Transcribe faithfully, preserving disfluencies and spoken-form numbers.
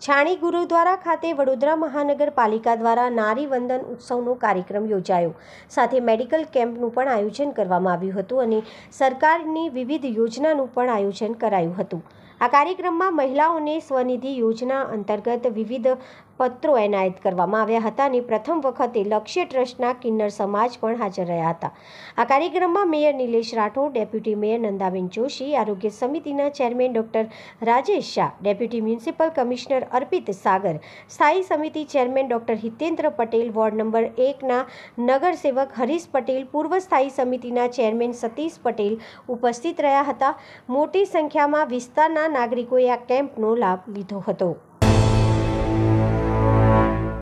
છાણી ગુરુદ્વારા ખાતે વડોદરા મહાનગરપાલિકા દ્વારા નારી વંદન ઉત્સવનો કાર્યક્રમ યોજાયો. સાથે મેડિકલ કેમ્પનું પણ આયોજન કરવામાં આવ્યું હતું અને સરકારની વિવિધ યોજનાનું પણ આયોજન કરાયું હતું. આ કાર્યક્રમમાં મહિલાઓને સ્વનિધિ યોજના અંતર્ગત વિવિધ પત્રો એનાયત કરવામાં આવ્યા હતા અને પ્રથમ વખતે લક્ષ્ય ટ્રસ્ટના કિન્નર સમાજ પણ હાજર રહ્યા હતા. આ કાર્યક્રમમાં mayor Nilesh Rathod, deputy mayor Nandaben Joshi, આરોગ્ય સમિતિના chairman doctor Rajesh Shah, deputy municipal commissioner Arpit Sagar, સ્થાયી સમિતિ chairman doctor Hitendra Patel, ward number એકના નગરસેવક હરીશ પટેલ, પૂર્વ સ્થાયી સમિતિના ચેરમેન સતીશ પટેલ ઉપસ્થિત રહ્યા હતા. મોટી સંખ્યામાં વિસ્તારના નાગરિકોએ આ કેમ્પનો લાભ લીધો હતો.